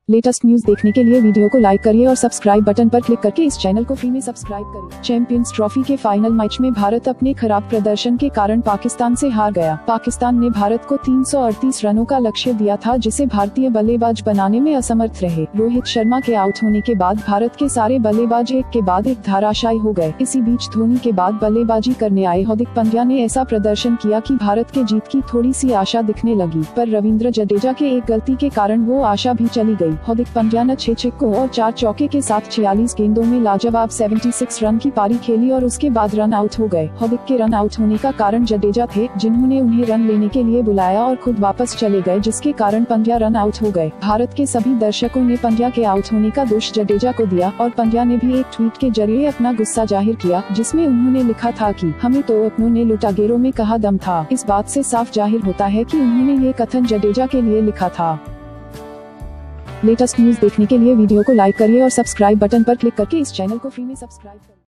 Latest news देखने के लिए वीडियो को लाइक करिए और सब्सक्राइब बटन पर क्लिक करके इस चैनल को फ्री में सब्सक्राइब करिए। चैंपियंस ट्रॉफी के फाइनल मैच में भारत अपने खराब प्रदर्शन के कारण पाकिस्तान से हार गया। पाकिस्तान ने भारत को 338 रनों का लक्ष्य दिया था, जिसे भारतीय बल्लेबाज बनाने में असमर्थ रहे। रोहित शर्मा के आउट होने के बाद भारत के सारे बल्लेबाज एक के बाद एक धराशायी हो गए। इसी बीच धोनी के बाद बल्लेबाजी करने आए हार्दिक पांड्या ने ऐसा प्रदर्शन किया कि भारत के जीत की थोड़ी सी आशा दिखने लगी, पर रविंद्र जडेजा के एक गलती के कारण वो आशा भी चली गई। हार्दिक पांड्या ने 6 छक्कों और 4 चौके के साथ 46 गेंदों में लाजवाब 76 रन की पारी खेली और उसके बाद रन आउट हो गए। हार्दिक के रन आउट होने का कारण जडेजा थे, जिन्होंने उन्हें रन लेने के लिए बुलाया और खुद वापस चले गए, जिसके कारण पांड्या रन आउट हो गए। भारत के सभी दर्शकों ने पांड्या के आउट होने का दोष जडेजा को दिया और पांड्या ने भी एक ट्वीट के जरिए अपना गुस्सा जाहिर किया, जिसमें उन्होंने लिखा था कि हमें तो अपनों ने लुटागेरों में कहा दम था। इस बात से साफ जाहिर होता है कि उन्होंने ये कथन जडेजा के लिए लिखा था। लेटेस्ट न्यूज देखने के लिए वीडियो को लाइक करिए और सब्सक्राइब बटन पर क्लिक करके इस चैनल को फ्री में सब्सक्राइब करिए।